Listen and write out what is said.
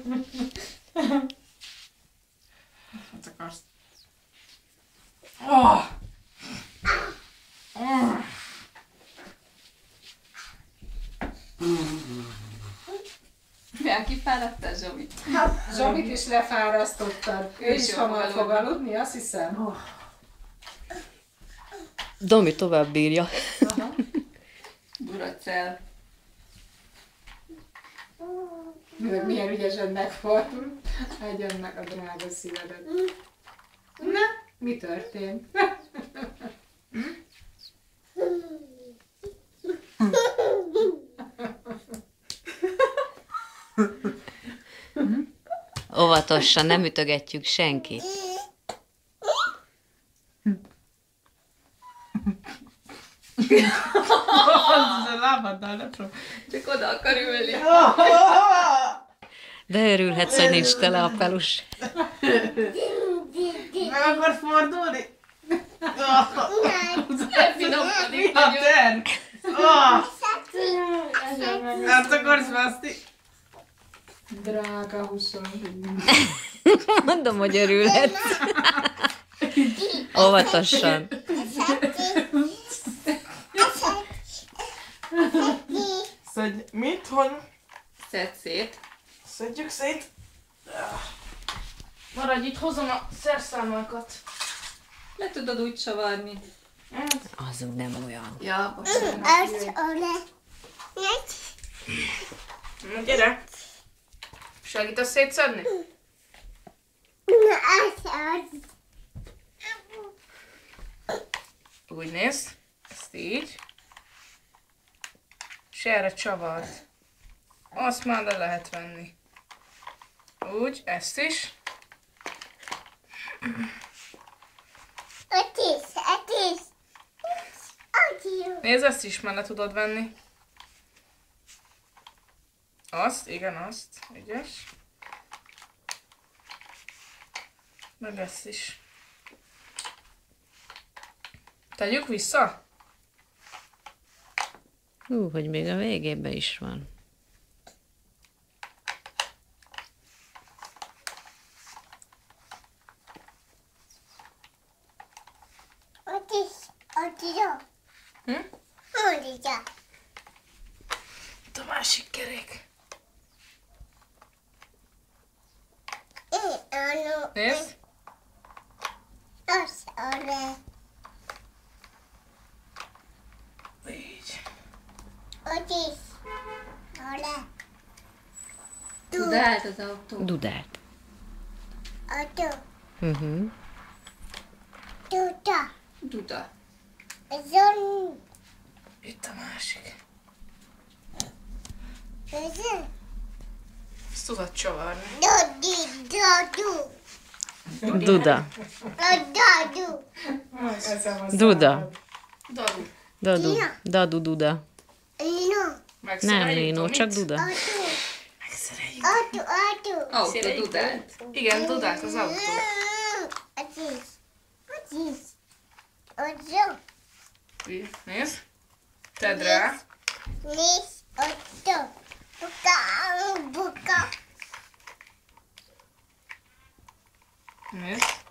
Mit akarsz? Oh! Milyen kifáradtál, Zsomi? Hát, Zsomit is lefárasztottad. Ő is hamar fog aludni, azt hiszem. Domi tovább bírja. Duracell. Milyen ügyesen megfordul. Egyen meg a drága szívedet. Na, mi történt? Óvatosan, nem ütögetjük senkit. Az a lábaddal nem sok. Csak oda akar ülni. De örülhetsz, hogy nincs tele a pelus. Meg akar fordulni? Elfinomkodik A nagyon. terv! Nem akarsz vászni? Drága húszon. Mondom, hogy örülhetsz. Óvatosan. Szedj, mit? Hogy? Szedd szét. Szedjük szét. Maradj itt, hozom a szerszámolkat. Le tudod úgy csavarni. Az úgy nem olyan. Ja, bocsánat. Na, gyere! Segítesz szétszedni? Úgy néz. Ezt így. És erre csavard. Azt már le lehet venni. Úgy, ezt is. Nézd, ezt is már le tudod venni. Azt, igen, azt. Ügyes. Meg ezt is. Tegyük vissza? Hogy még a végében is van. Itt a másik kerék. Nézd. Így. Dudált az autó. Dudált. Uh-huh. Duda. Itt a másik. Ezt tudod csavarni. Duda. Duda. Daru. Dadu. Dadu Duda. Nem, Megszereljük Lino, Domit? csak Duda. Megszereljük. Autó dudált. Igen, Dudát az autó. Nézd. Tedd rá. Nézd.